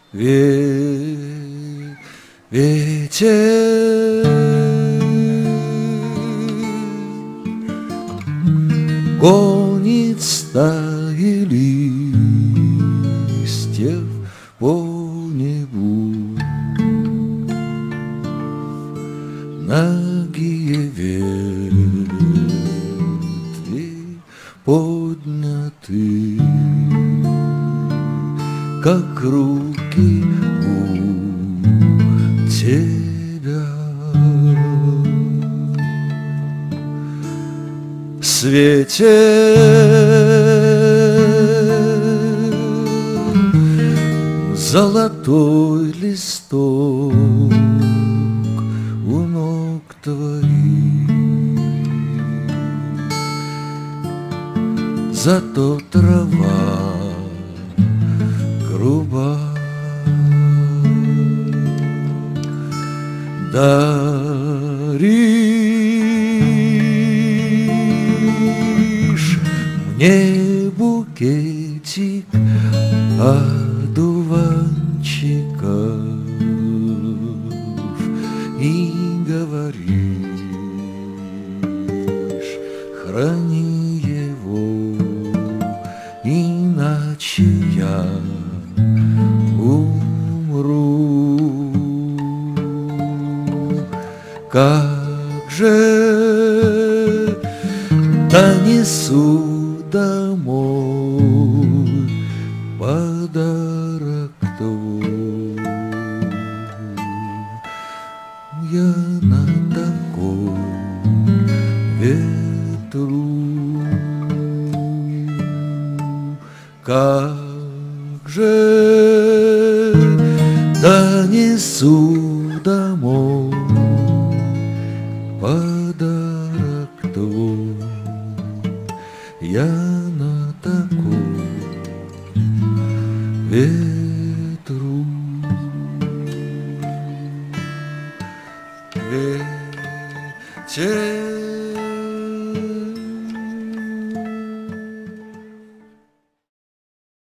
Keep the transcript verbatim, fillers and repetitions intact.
ве- ветер гонит стаи листьев по небу. Нагие ветви подняты, как руки у тебя. Светит золотой листок у ног твоих, зато трава груба. Даришь мне букетик одуванчиков и говоришь: храни его, иначе я умру. Как же донесу домой подарок твой? Я на таком ветру. Как же донесу домой подарок твой? Я на таком ветру. Ветер